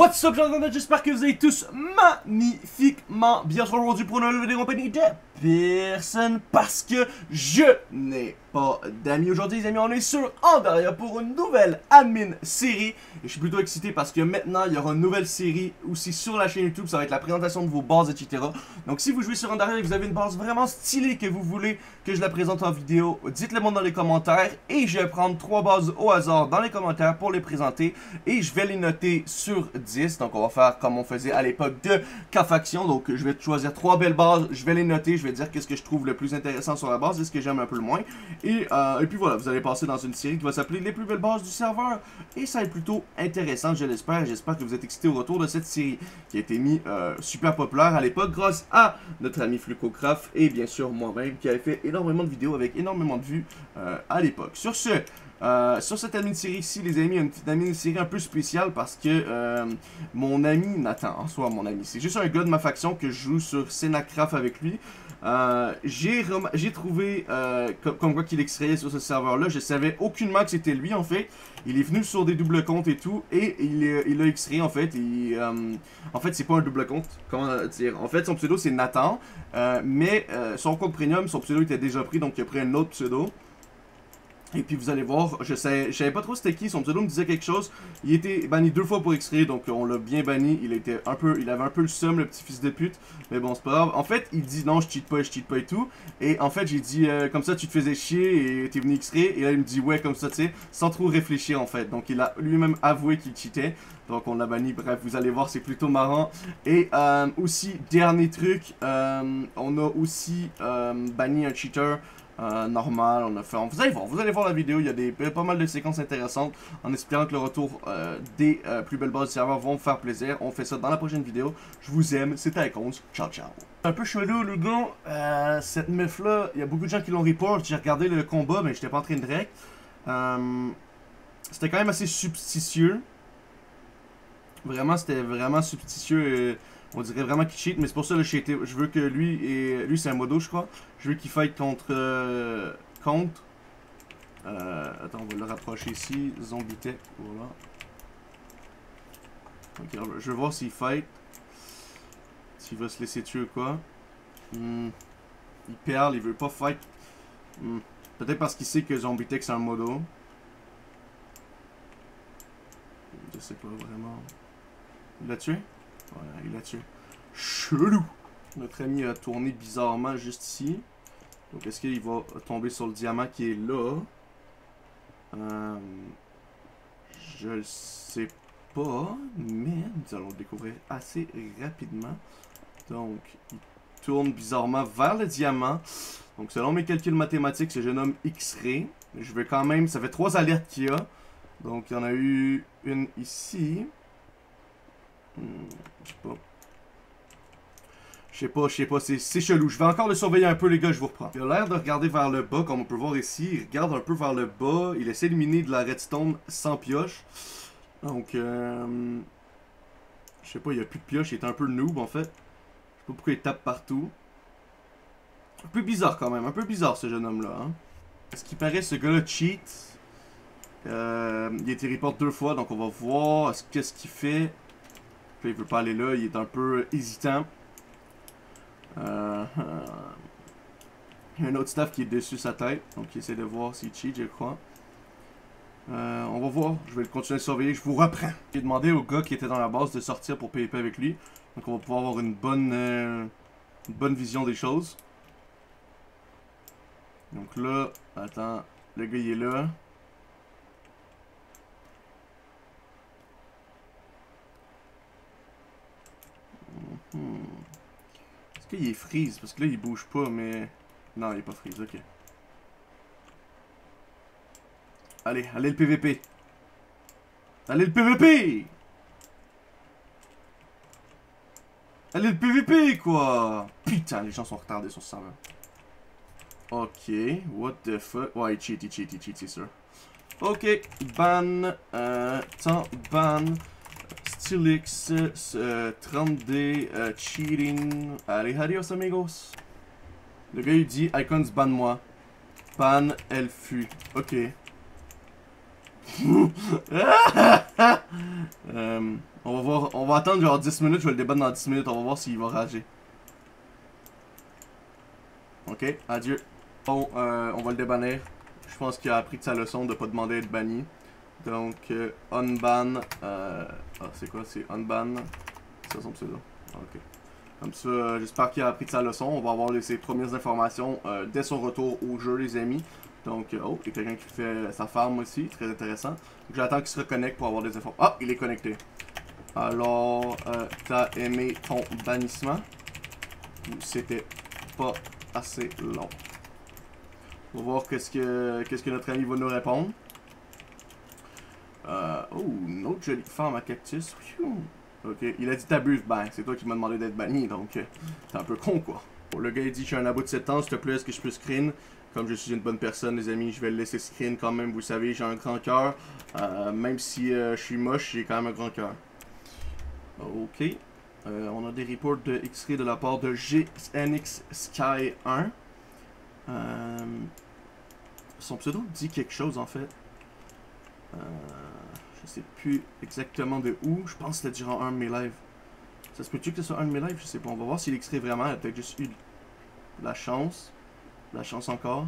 What's up, j'espère que vous allez tous magnifiquement bien sûr aujourd'hui pour une nouvelle vidéo en compagnie de personne parce que je n'ai pas d'amis aujourd'hui les amis. On est sur Andariah pour une nouvelle admin série et je suis plutôt excité parce que maintenant il y aura une nouvelle série aussi sur la chaîne YouTube. Ça va être la présentation de vos bases etc. Donc si vous jouez sur Andariah et que vous avez une base vraiment stylée que vous voulez que je la présente en vidéo, dites-le moi dans les commentaires et je vais prendre 3 bases au hasard dans les commentaires pour les présenter et je vais les noter sur 10. Donc on va faire comme on faisait à l'époque de K-Faction. Donc je vais choisir 3 belles bases, je vais les noter, je vais dire qu'est-ce que je trouve le plus intéressant sur la base et ce que j'aime un peu le moins. Et puis voilà, vous allez passer dans une série qui va s'appeler les plus belles bases du serveur. Et ça va être plutôt intéressant, je l'espère. J'espère que vous êtes excités au retour de cette série qui a été mise super populaire à l'époque grâce à notre ami Flucocraft et bien sûr moi-même qui avait fait énormément de vidéos avec énormément de vues à l'époque. Sur ce, sur cette admin série ici, les amis, il y a une petite admin série un peu spéciale parce que mon ami Nathan, en soi mon ami, c'est juste un gars de ma faction que je joue sur Senacraft avec lui. J'ai trouvé comme quoi qu'il extrayait sur ce serveur là. Je savais aucunement que c'était lui en fait. Il est venu sur des doubles comptes et tout et il a extrait en fait. En fait c'est pas un double compte, comment dire. En fait son pseudo c'est Nathan, mais son compte premium, son pseudo était déjà pris donc il a pris un autre pseudo. Et puis vous allez voir, je savais pas trop c'était qui, son pseudo me disait quelque chose. Il était banni 2 fois pour extraire, donc on l'a bien banni. Il avait un peu le seum, le petit fils de pute. Mais bon, c'est pas grave. En fait, il dit non, je cheat pas et tout. Et en fait, j'ai dit comme ça tu te faisais chier et t'es venu extraire. Et là il me dit ouais comme ça tu sais, sans trop réfléchir en fait. Donc il a lui-même avoué qu'il cheatait. Donc on l'a banni, bref vous allez voir c'est plutôt marrant. Et aussi, dernier truc, on a aussi banni un cheater. Normal, on a fait. Vous allez voir la vidéo, il y a pas mal de séquences intéressantes en espérant que le retour des plus belles bases du serveur vont me faire plaisir. On fait ça dans la prochaine vidéo. Je vous aime, c'était Icons, ciao ciao. Un peu chelou le gars, cette meuf là, il y a beaucoup de gens qui l'ont report, j'ai regardé le combat mais j'étais pas en train de direct. C'était quand même assez substitieux. Vraiment, c'était vraiment substitieux. On dirait vraiment qu'il cheat, mais c'est pour ça que je veux que lui c'est un modo je crois. Je veux qu'il fight contre attends, on va le rapprocher ici, Zombie Tech, voilà. Ok, je veux voir s'il fight. S'il va se laisser tuer ou quoi. Il perd, il veut pas fight. Peut-être parce qu'il sait que Zombie Tech c'est un modo. Je sais pas vraiment. Il l'a tué? Voilà, il l'a tué. Chelou! Notre ami a tourné bizarrement juste ici. Donc est-ce qu'il va tomber sur le diamant qui est là? Je le sais pas, mais nous allons le découvrir assez rapidement. Donc, il tourne bizarrement vers le diamant. Donc selon mes calculs mathématiques, ce jeune homme X-Ray. Je vais quand même... Ça fait 3 alertes qu'il y a. Donc il y en a eu une ici. Je sais pas, c'est chelou. Je vais encore le surveiller un peu les gars, je vous reprends. Il a l'air de regarder vers le bas, comme on peut voir ici. Il regarde un peu vers le bas. Il essaie d'éliminer de la redstone sans pioche. Donc, je sais pas, il n'y a plus de pioche. Il est un peu noob en fait. Je sais pas pourquoi il tape partout. Un peu bizarre quand même, un peu bizarre ce jeune homme là. Hein. Ce qui paraît, ce gars là cheat. Il a été report 2 fois, donc on va voir qu'est-ce qu'il fait. Puis il veut pas aller là, il est un peu hésitant. Il y a un autre staff qui est dessus sa tête, donc il essaie de voir s'il cheat, je crois. On va voir, je vais le continuer à surveiller, je vous reprends. J'ai demandé au gars qui était dans la base de sortir pour PvP avec lui. Donc on va pouvoir avoir une bonne vision des choses. Donc là, attends, le gars il est là. Est-ce qu'il est freeze? Parce que là il bouge pas mais... Non il est pas freeze, ok. Allez le PVP. Allez le PVP! Allez le PVP quoi! Putain les gens sont retardés sur ce serveur. Ok, what the fuck? Ouais il cheat c'est sûr. Ok, ban, ban. Stylix, 30D, cheating. Allez, adios amigos. Le gars il dit Icons ban-moi. Ban elle fut. Ok. On va voir, on va attendre genre 10 minutes, je vais le débattre dans 10 minutes, on va voir s'il va rager. Ok, adieu. Bon, on va le débanner. Je pense qu'il a appris de sa leçon de pas demander à être banni. Donc, unban. C'est quoi? C'est unban. C'est son pseudo. Ok. Comme ça, j'espère qu'il a appris de sa leçon. On va avoir ses premières informations dès son retour au jeu, les amis. Donc, oh, il y a quelqu'un qui fait sa farm aussi. Très intéressant. J'attends qu'il se reconnecte pour avoir des infos. Ah, il est connecté. Alors, t'as aimé ton bannissement? Ou c'était pas assez long? On va voir qu'est-ce que notre ami va nous répondre. Oh, une autre jolie femme à cactus. Ok, il a dit t'abuses, ben, c'est toi qui m'as demandé d'être banni, donc t'es un peu con, quoi. Bon, le gars il dit je suis un abo de 7 ans, s'il te plaît, est-ce que je peux screen? Comme je suis une bonne personne, les amis, je vais le laisser screen quand même, vous savez, j'ai un grand cœur. Même si je suis moche, j'ai quand même un grand cœur. Ok. On a des reports de X-Ray de la part de GNX Sky 1. Son pseudo dit quelque chose en fait. Je sais plus exactement de où. Je pense que c'était durant un de mes lives. Ça se peut-tu que ce soit un de mes lives? Je sais pas. On va voir s'il extrait vraiment. Il a peut-être juste eu de la chance. De la chance encore.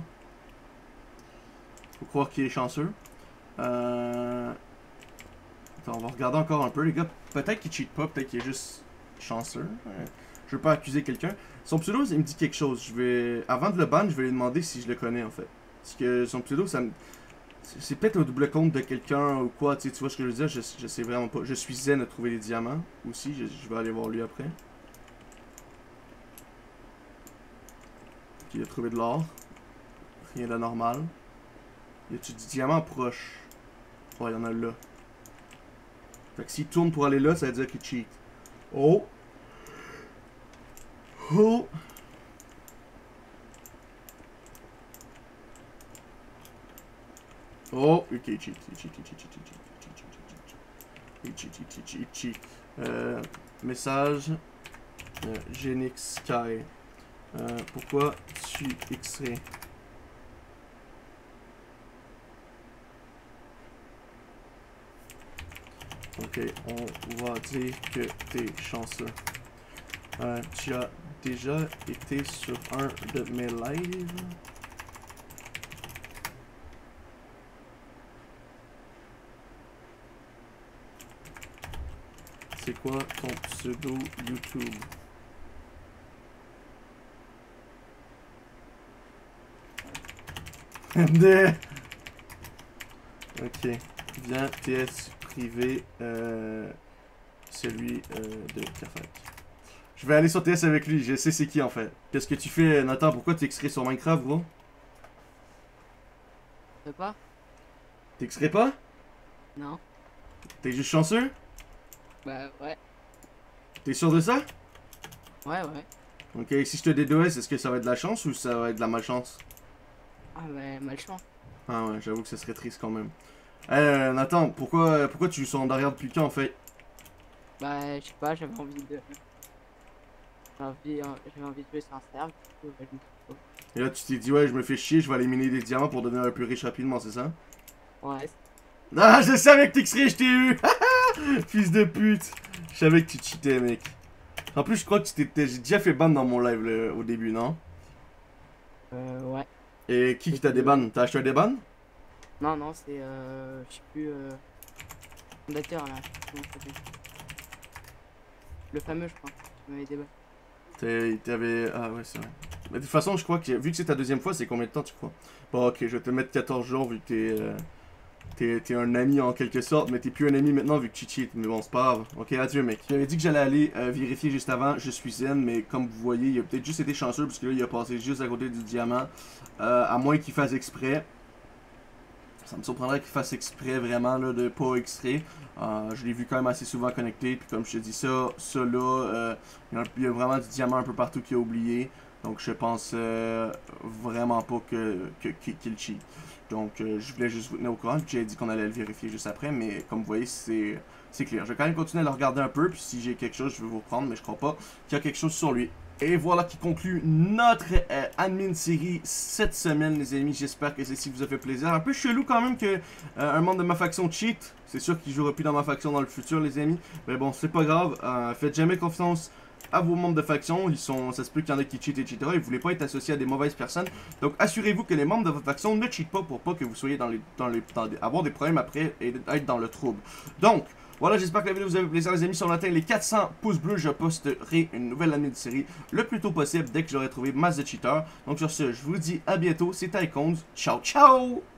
Faut croire qu'il est chanceux. Attends, on va regarder encore un peu, les gars. Peut-être qu'il cheat pas, peut-être qu'il est juste chanceux. Je veux pas accuser quelqu'un. Son pseudo, il me dit quelque chose. Avant de le ban, je vais lui demander si je le connais en fait. Parce que son pseudo, ça me... C'est peut-être un double compte de quelqu'un ou quoi, tu vois ce que je veux dire, je sais vraiment pas. Je suis zen à trouver des diamants aussi, je vais aller voir lui après. Il a trouvé de l'or. Rien de normal. Y a-tu du diamant proche? Oh, il y en a là. Fait que s'il tourne pour aller là, ça veut dire qu'il cheat. Oh! Oh! Oh, ok, cheat. Message. Genix Sky. Pourquoi tu X-ray? Ok, on va dire que t'es chanceux. Tu as déjà été sur un de mes lives? C'est quoi ton pseudo YouTube? Ok. Viens, TS privé. Celui de Carfax. Je vais aller sur TS avec lui, je sais c'est qui en fait. Qu'est-ce que tu fais, Nathan? Pourquoi tu extrais sur Minecraft, gros? Je sais pas? T'extrais pas? Non. T'es juste chanceux? Bah ouais. T'es sûr de ça? Ouais, ouais. Ok, si je te DDoS, est-ce que ça va être de la chance ou ça va être de la malchance? Ah bah malchance. Ah ouais, j'avoue que ça serait triste quand même. Nathan, pourquoi tu joues sur derrière depuis quand en fait? Bah je sais pas, j'avais envie de... J'avais envie de jouer sur un serve, du coup, je me suis dit, Et là tu t'es dit ouais je me fais chier, je vais aller miner des diamants pour devenir un peu riche rapidement, c'est ça? ouais. Ah je savais que t'extrais, je t'ai eu! Fils de pute! Je savais que tu cheatais mec. En plus je crois que j'ai déjà fait ban dans mon live au début, non? Ouais. Et qui t'a déban? T'as acheté un déban? Non, non, c'est je sais plus, fondateur là, comment ça s'appelle? Le fameux je crois, qui m'avait débattu. T'avais... Ah ouais c'est vrai. Mais de toute façon je crois que vu que c'est ta deuxième fois, c'est combien de temps tu crois? Bon ok, je vais te mettre 14 jours vu que t'es un ami en quelque sorte, mais t'es plus un ami maintenant vu que tu cheats. Mais bon, c'est pas grave. Ok, adieu mec. J'avais dit que j'allais aller vérifier juste avant, je suis zen, mais comme vous voyez, il a peut-être juste été chanceux parce que là il a passé juste à côté du diamant. À moins qu'il fasse exprès. Ça me surprendrait qu'il fasse exprès vraiment là, de pas extrait. Je l'ai vu quand même assez souvent connecté. Puis comme je te dis ça là, il y a vraiment du diamant un peu partout qu'il a oublié. Donc je pense vraiment pas qu'il cheat. Donc je voulais juste vous tenir au courant. J'ai dit qu'on allait le vérifier juste après. Mais comme vous voyez, c'est clair. Je vais quand même continuer à le regarder un peu. Puis si j'ai quelque chose, je vais vous reprendre. Mais je crois pas qu'il y a quelque chose sur lui. Et voilà qui conclut notre admin série cette semaine, les amis. J'espère que ceci vous a fait plaisir. Un peu chelou quand même que un membre de ma faction cheat. C'est sûr qu'il jouera plus dans ma faction dans le futur, les amis. Mais bon, c'est pas grave. Faites jamais confiance à vos membres de faction. Ça se peut qu'il y en ait qui cheat, etc. Ils ne voulaient pas être associés à des mauvaises personnes. Donc assurez-vous que les membres de votre faction ne cheatent pas pour pas que vous soyez avoir des problèmes après et être dans le trouble. Donc, voilà, j'espère que la vidéo vous a fait plaisir, les amis. Si on atteint les 400 pouces bleus, je posterai une nouvelle année de série le plus tôt possible dès que j'aurai trouvé masse de cheaters. Donc sur ce, je vous dis à bientôt. C'était Icons. Ciao, ciao!